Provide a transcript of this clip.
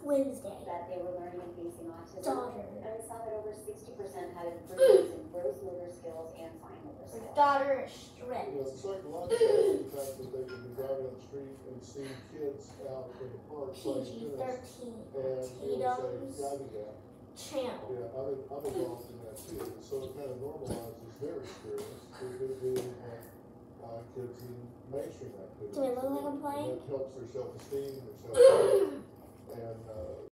Wednesday. That they were learning and facing autism. Daughter. And we saw that over 60% had improvements in gross motor skills and fine motor skills. Daughter is strict. You know, psychologically, the fact that they can be driving on the street and see kids out in the park playing tennis, PG-13. and Tatum's say, yeah, channel. yeah, I'm involved in that too. So it kind of normalizes their experience with being kids in mainstream activities. Do I look like I'm playing? And that helps their self-esteem, their self-worth, and